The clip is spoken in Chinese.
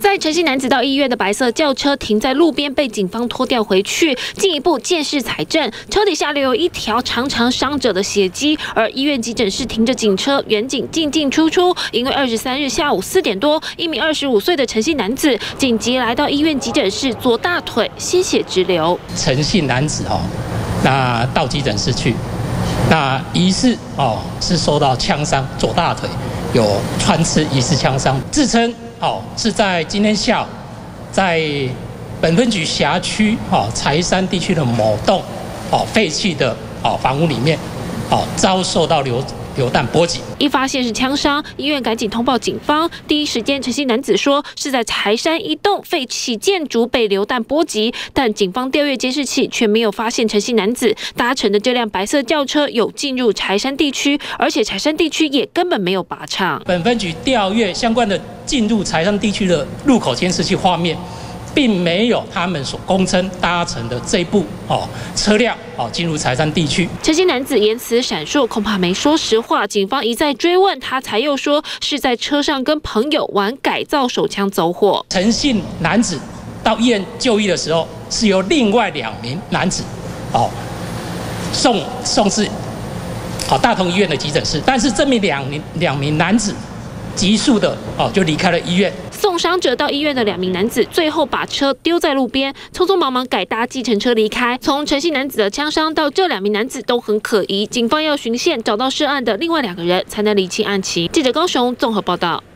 在陈姓男子到医院的白色轿车停在路边，被警方拖调回去，进一步监视采证。车底下留有一条长伤者的血迹，而医院急诊室停着警车，员警进进出出。因为23日下午4点多，一名25岁的陈姓男子紧急来到医院急诊室，左大腿鲜血直流。 陈姓男子那到急诊室去，那疑似是受到枪伤，左大腿有穿刺疑似枪伤，自称是在今天下午在本分局辖区柴山地区的某栋废弃的房屋里面遭受到流弹波及。 一发现是枪伤，医院赶紧通报警方。第一时间，陈姓男子说是在柴山一栋废弃建筑被流弹波及，但警方调阅监视器却没有发现陈姓男子搭乘的这辆白色轿车有进入柴山地区，而且柴山地区也根本没有靶场。 本分局调阅相关的进入柴山地区的入口监视器画面，并没有他们所供称搭乘的这部车辆进入柴山地区。 陈姓男子言辞闪烁，恐怕没说实话。警方一再追问他，才又说是在车上跟朋友玩改造手枪走火。 陈姓男子到医院就医的时候，是由另外2名男子送至大同医院的急诊室，但是这两名男子急速的就离开了医院。 送伤者到医院的2名男子，最后把车丢在路边，匆匆忙忙改搭计程车离开。从陈姓男子的枪伤到这2名男子都很可疑，警方要循线找到涉案的另外2个人，才能厘清案情。记者高雄综合报道。